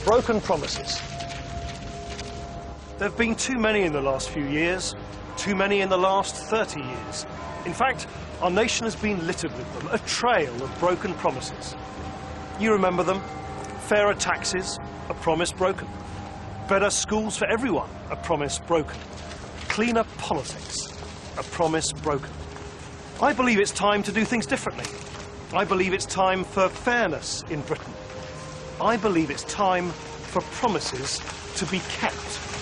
Broken promises. There have been too many in the last few years, too many in the last 30 years. In fact, our nation has been littered with them, a trail of broken promises. You remember them. Fairer taxes, a promise broken. Better schools for everyone, a promise broken. Cleaner politics, a promise broken. I believe it's time to do things differently. I believe it's time for fairness in Britain. I believe it's time for promises to be kept.